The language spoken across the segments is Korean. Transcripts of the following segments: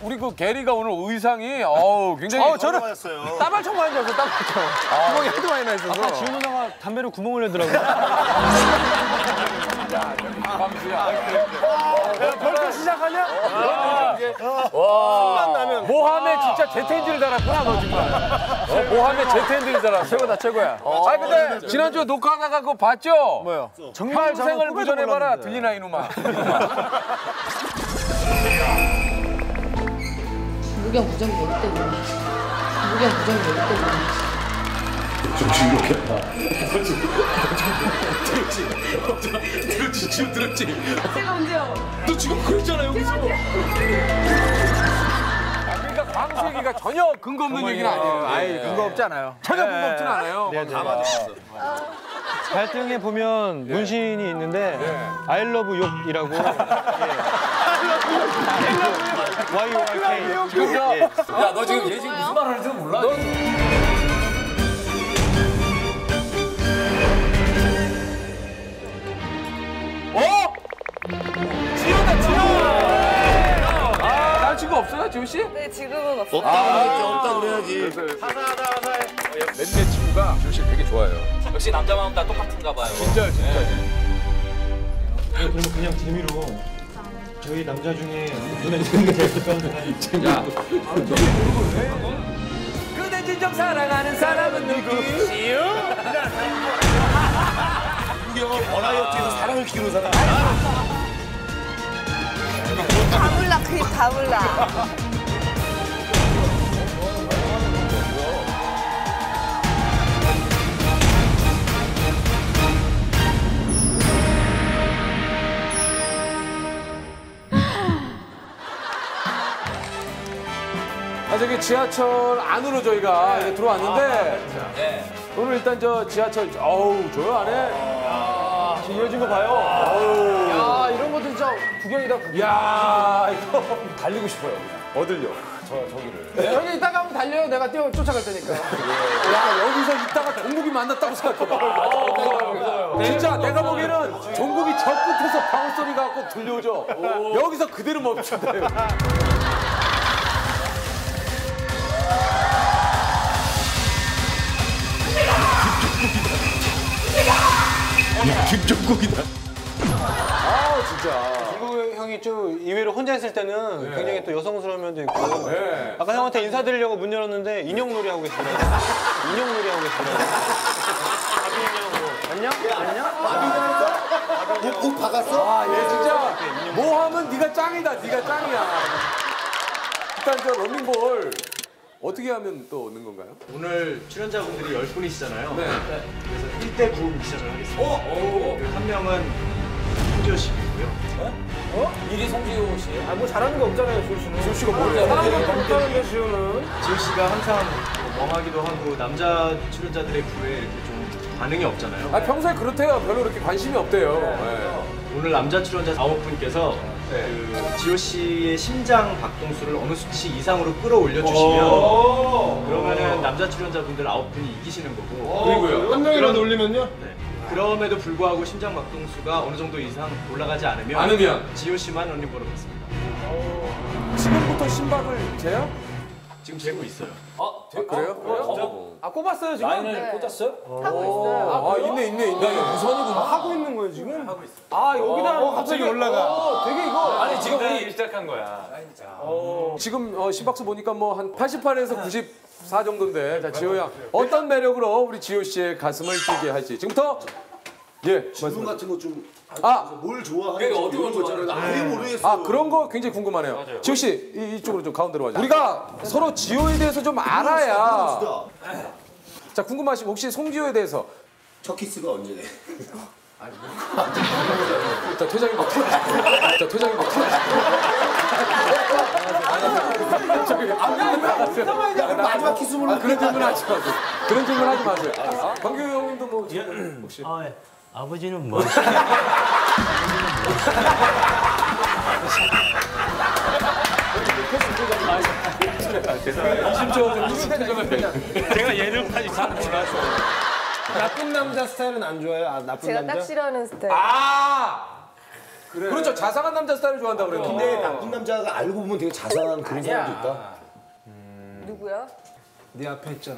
우리 그 게리가 오늘 의상이 굉장히 저는 따발총 많이 줬어, 따발총. 구멍이 하도 많이 나 있어서. 아까 지훈 누나가 담배로 구멍을 내더라고요. 벌써 시작하냐? 모함에 진짜 제트엔진을 달았구나 너 정말. 모함에 제트엔진을 달았어. 최고다, 최고야. 아 근데 지난주에 녹화하다가 그거 봤죠? 뭐요? 정말 생을 무전해봐라 들리나 이놈아. 무경 무전 모를 때구나. 무경 무전 모를 때구나. 들었지 지금 들었지. 제가 언제요? 너 지금 그랬잖아 여기서. 그러니까 광수 얘기가 전혀 근거 없는 얘기는 아니에요. 아이, 근거 없지 않아요. 전혀 근거 없진 않아요. 다 맞았어. 발등에 보면 문신이 있는데 I love 욕이라고. YORK. 야 너 지금 얘 지금 무슨 말 하는지 몰라? 지효다 지효! 남친구 없어요 지효 씨? 네, 지금은 없어요. 없다 그래야지. 몇몇 친구가 지효 씨 되게 좋아해요. 역시 남자 마음 다 똑같은가 봐요. 진짜. 그러면 그냥 재미로 저희 남자 중에 눈에 드는 게 있을까? 그대 진정 사랑하는 사람은 누구시요? 버라이어티에서 사랑을 키우는 사람. 다 몰라, 그립 다 몰라. 저기 지하철 안으로 저희가 이제 들어왔는데 오늘 일단 저 지하철 좋아요 안에 지금 이어진 거 봐요. 야, 이런 것도 진짜 구경이다, 구경. 야 이거 달리고 싶어요. 어딜요? 저기를. 여기 이따가 한번 달려요. 내가 쫓아갈 테니까. 야 여기서 있다가 종국이 만났다고 생각해봐. 진짜 내가 보기에는 종국이 저 끝에서 방울 소리가 꼭 들려오죠. 여기서 그대로 멈춘다. 김종국이다. 진짜. 중국 형이 좀 의외로 혼자 있을 때는 굉장히 또 여성스러운 면도 있고. 네. 아까 형한테 인사드리려고 문 열었는데 인형놀이 하고 계시더라고요. 인형놀이 하고 계시더라고요. 안녕? 안녕? 옷 박았어? 얘 진짜 모함은 네가 짱이다. 네가 짱이야. 일단 저 런닝볼 어떻게 하면 또 얻는 건가요? 오늘 출연자분들이 10분이시잖아요. 네. 그래서 1대9 미션을 하겠습니다. 한 명은 송지효 씨고요. 일이 송지효 씨. 아, 뭐 잘하는 거 없잖아요, 지효 씨는. 지효 씨가 뭘 사람 것도 못하는데, 지효는. 지효 씨가 항상 멍하기도 하고 남자 출연자들의 구에 이렇게 좀 반응이 없잖아요. 평소에 그렇대요. 별로 그렇게 관심이 없대요. 네. 오늘 남자 출연자 9분께서 그 지효 씨의 심장 박동수를 어느 수치 이상으로 끌어올려 주시면 그러면은 남자 출연자분들 9분이 이기시는 거고. 그리고요. 한 명이라도 올리면요? 네. 그럼에도 불구하고 심장 박동수가 어느 정도 이상 올라가지 않으면 지효 씨만 런닝볼을 받습니다. 지금부터 심박을 재요? 지금 재고 있어요. 그래요? 아, 꼽았어요, 지금? 라인을 꽂았어요? 하고 있어요. 있네. 우선이구나. 하고 있는 거예요, 지금? 하고 있어. 아, 여기다 갑자기 올라가. 되게 이거. 아니 지금 우리 시작한 거야. 지금 심박수 보니까 뭐 한 88에서 94 정도인데 자 지효 양 어떤 매력으로 우리 지효 씨의 가슴을 뛰게 할지 지금부터 질문 같은 거 좀. 아! 뭘 좋아하는지 어디 걸 있잖아요. 나 아예 모르겠어. 그런 거 굉장히 궁금하네요. 지효 씨 이쪽으로 좀 가운데로 와줘. 우리가 서로 지효에 대해서 좀 알아야. 자 궁금하시면 혹시 송지효에 대해서 첫 키스가 언제네? 자 퇴장이 뭐 자 퇴장이 뭐 마지막 키스 물론 그런 질문 하지 마세요. 그런 질문 하지 마세요. 광규 형님도 뭐 지금 혹시 아버지는 뭐? 제가 예능까지 잘 몰라서. 나쁜 남자 스타일은 안 좋아해요? 아, 나쁜 제가 남자? 딱 싫어하는 스타일. 그렇죠. 자상한 남자 스타일을 좋아한다고 그래요. 근데 나쁜 남자가 알고 보면 되게 자상한 그런 사람도 있다. 누구야? 네 앞에 있잖아.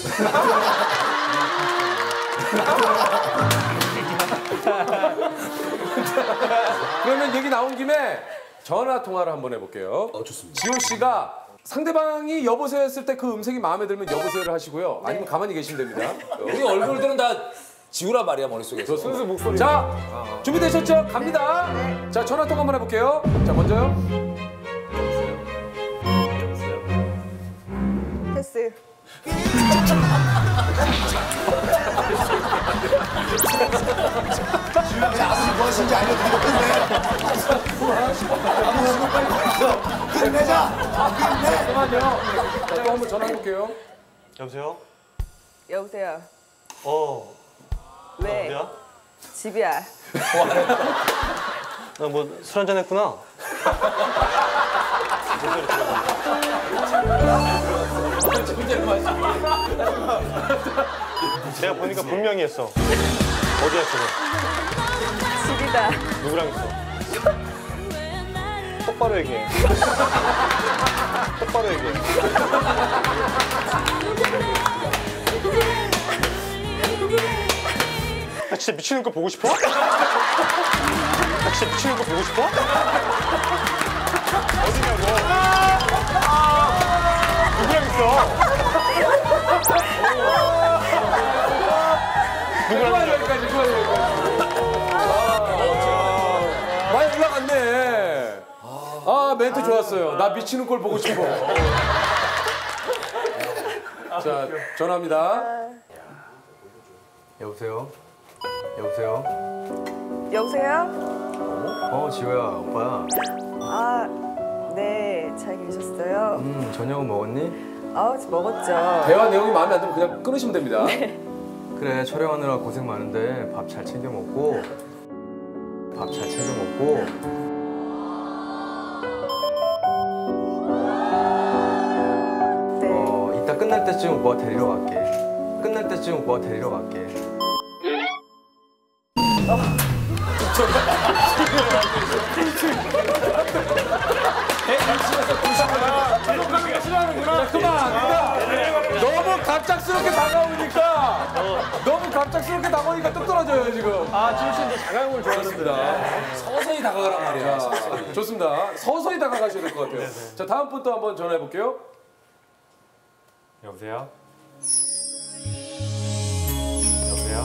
그러면 얘기 나온 김에 전화 통화를 한번 해볼게요. 좋습니다. 지호 씨가 상대방이 여보세요 했을 때 그 음색이 마음에 들면 여보세요를 하시고요. 아니면 가만히 계시면 됩니다. 우리 얼굴들은 다 지우란 말이야 머릿속에서. 순수 목소리. 자, 준비되셨죠? 갑니다. 자, 전화 통화 한번 해볼게요. 자, 먼저요. 패스. 뭐 하신지 알려드리고 끝내자. 잠깐만요. 자, 또 한번 전화 해볼게요. 여보세요? 여보세요. 왜? 왜? 어디야? 집이야. 나 뭐 술 한잔 했구나. 내가 보니까 분명히 했어. 어디야 지금? 집이다. 누구랑 있어? 똑바로 얘기해. 똑바로 얘기해. 나 진짜 미치는 거 보고 싶어? 나 진짜 미치는 거 보고 싶어? 어디냐고? 누구랑 있어? 누구랑 여기까지, 많이 올라갔네. 아, 멘트 좋았어요. 나 미치는 걸 보고 싶어. 자, 전화합니다. 여보세요? 여보세요? 여보세요? 지호야, 오빠야. 아, 네. 잘 계셨어요? 저녁은 먹었니? 먹었죠. 대화 내용이 마음에 안 들면 그냥 끊으시면 됩니다. 그래, 촬영하느라 고생 많은데 밥 잘 챙겨 먹고 밥 잘 챙겨 먹고 네. 이따 끝날 때쯤 오빠 데리러 갈게. 끝날 때쯤 오빠 데리러 갈게. 너무 갑작스럽게 다가오니까 뚝 떨어져요 지금. 아 지우 씨도 자가용을 좋아하십니다. 서서히 다가가란 말이야. 서서히. 좋습니다. 서서히 다가가셔야 될 것 같아요. 자, 다음 분 또 한번 전화해 볼게요. 여보세요? 여보세요?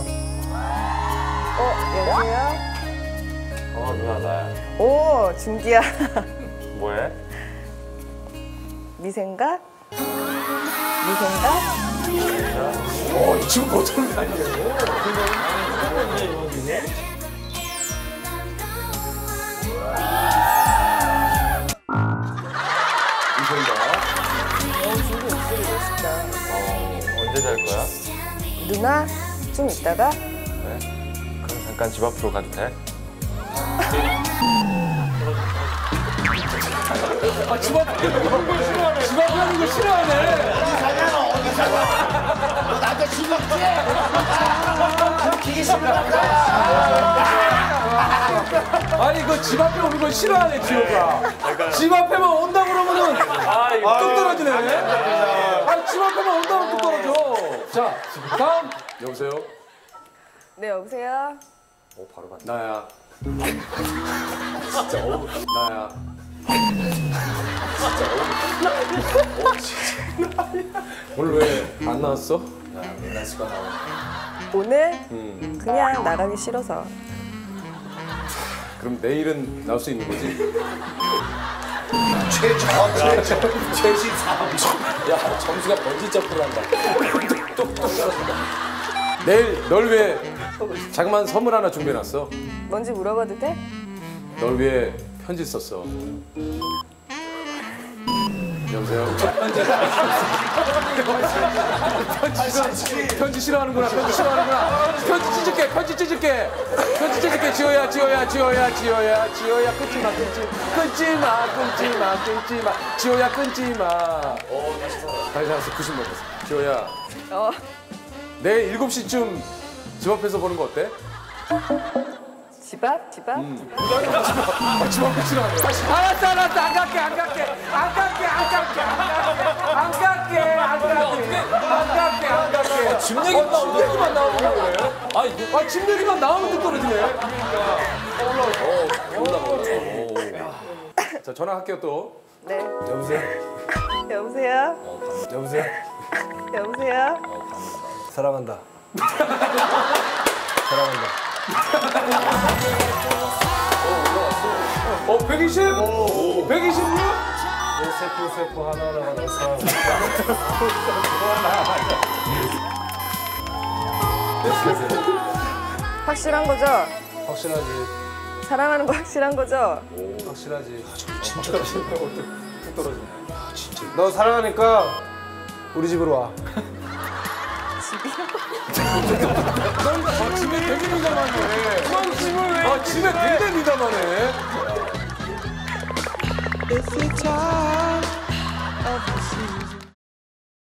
여보세요? 누나 나야. 오, 준기야. 뭐해? 미생각? 미생각? 지금 보통 게 아니에요. 준기 목소리 멋있다. 언제 잘 거야? 누나, 좀 이따가? 그럼 잠깐 집 앞으로 가도 돼? 집 앞에 하는 거 싫어하네. 너 나한테 죽었지? 기계 싫어할 거야. 아니 그 집 앞에 오는 걸 싫어하네 지호가. 집 앞에만 온다 그러면은 뚝 떨어지네. 아니 집 앞에만 온다면 뚝 떨어져. 자 다음 여보세요. 네, 여보세요? 나야. 진짜 나야. 오늘 왜 안 나왔어? 오늘? 그냥 나가기 싫어서. 그럼 내일은 나올 수 있는 거지? 최신사. 야 점수가 번지 점프를 한다. 똑똑 떨어진다. 내일 널 위해 자그마한 선물 하나 준비해놨어. 뭔지 물어봐도 돼? 널 위해 편지 썼어. 여보세요? 편지 싫어하는구나. 편지 싫어하는구나. 편지 찢을게. 지호야. 끊지마. 지호야, 끊지마. 다시 살았어. 90 먹었어. 지호야, 내일 7시쯤 집 앞에서 보는 거 어때? 집 앞? 집 앞? 알았어 안 갈게 집 얘기만 나오는 거예요? 집 얘기만 나오면 또 떨어지네. 자 전화할게요 또. 네. 여보세요? 여보세요? 여보세요? 여보세요? 사랑한다. 사랑한다. 120? 126? 세포 하나하나가 널 사랑한다. 확실한 거죠? 확실하지. 사랑하는 거 확실한 거죠? 확실하지. 너 사랑하니까 우리 집으로 와. 집에 되게 민감하네. 집에 굉장히 민감하네.